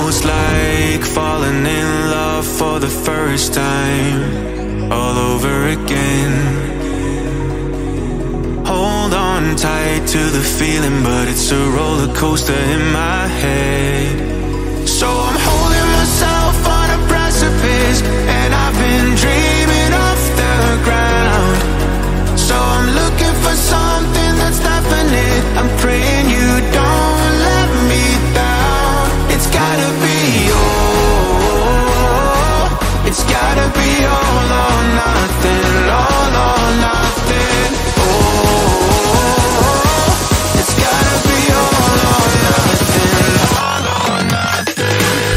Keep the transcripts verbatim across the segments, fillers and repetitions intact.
almost like falling in love for the first time, all over again. Hold on tight to the feeling, but it's a roller coaster in my head. So I'm holding myself on a precipice, and I've been dreaming off the ground. So I'm looking for something that's definite. I'm praying you don't let me down. It's gotta be all, it's gotta be all or nothing, all or nothing. Oh, it's gotta be all or nothing, all or nothing.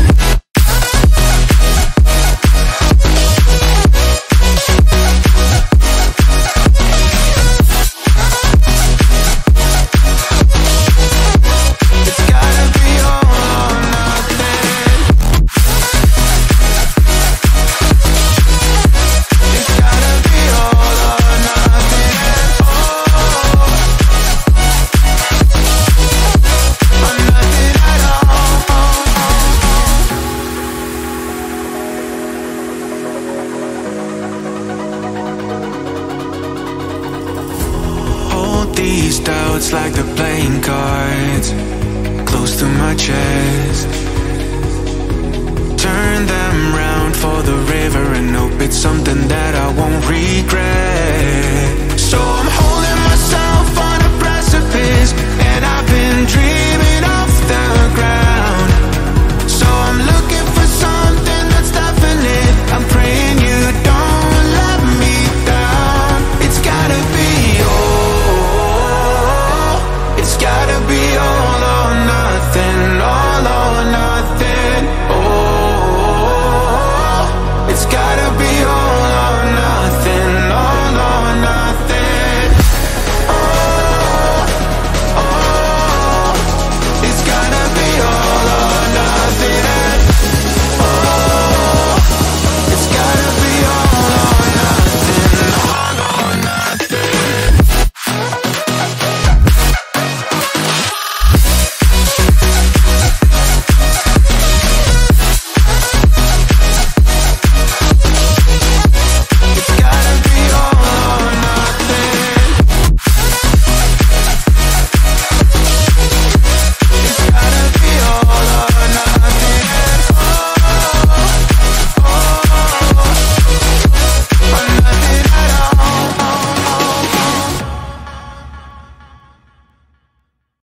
These doubts like they're playing cards, close to my chest. Turn them round for the river and hope it's something that I won't read.